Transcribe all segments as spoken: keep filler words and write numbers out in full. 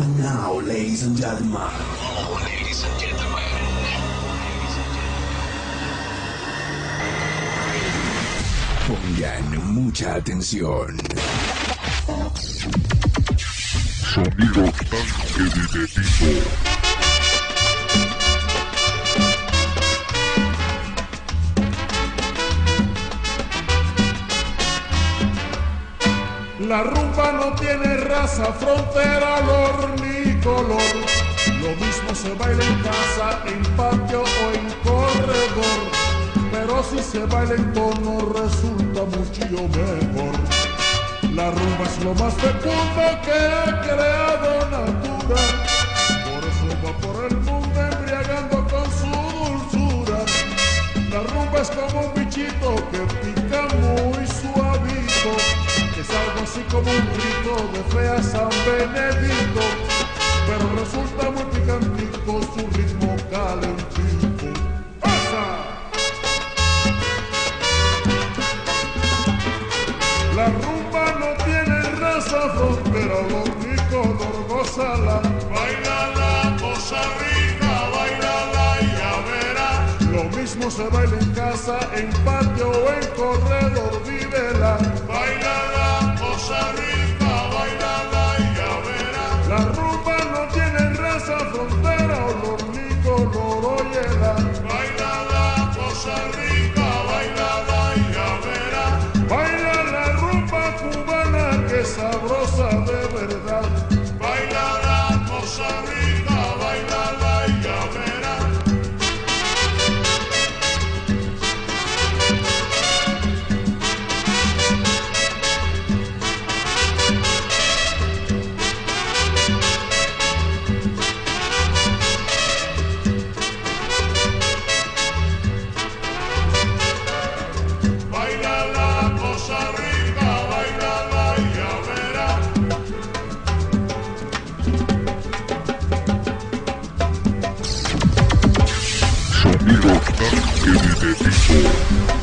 And now, ladies and gentlemen. Oh, ladies and gentlemen. Pongan mucha atención. Sonido tanque de Tito. La rumba no tiene raza, frontera, olor ni color. Lo mismo se baila en casa, en patio o en corredor. Pero si se baila en tono resulta mucho mejor. La rumba es lo más fecundo que ha creado natura. Por eso va por el mundo embriagando con su dulzura. La rumba es como un bichito que pica muy suavito. Es algo así como un grito de fe a San Benedito, pero resulta muy picantico su ritmo calentito. ¡Pasa! La rumba no tiene raza, frontera, olor ni color, gózala. Bailala, cosa rica, bailala y ya verá. Lo mismo se baila en casa, en patio o en corredor, vívela. Bailala, cosa rica, bailala y ya verá. La rumba no tiene raza, frontera, olor ni color, óyela. Bailala, cosa rica, bailala y ya verá. Baila la rumba cubana que es sabrosa de verdad. Bailala, cosa rica, bailala y ya verá. Sonido tanque de Tito.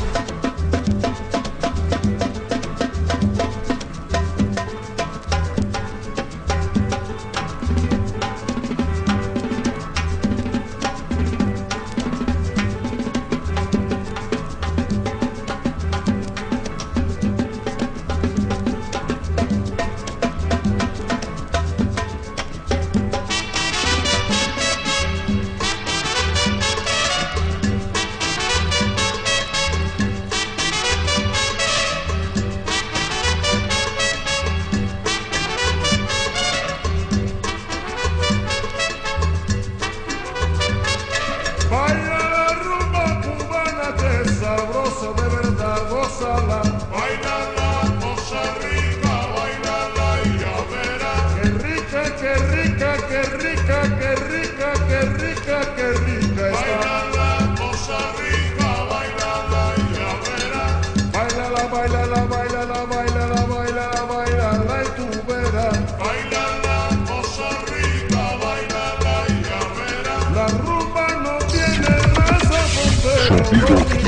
Bailala, bailala, bailala, bailala, bailala y tú verás. Bailala, cosa rica, bailala y ya verás. La rumba no tiene raza, frontera.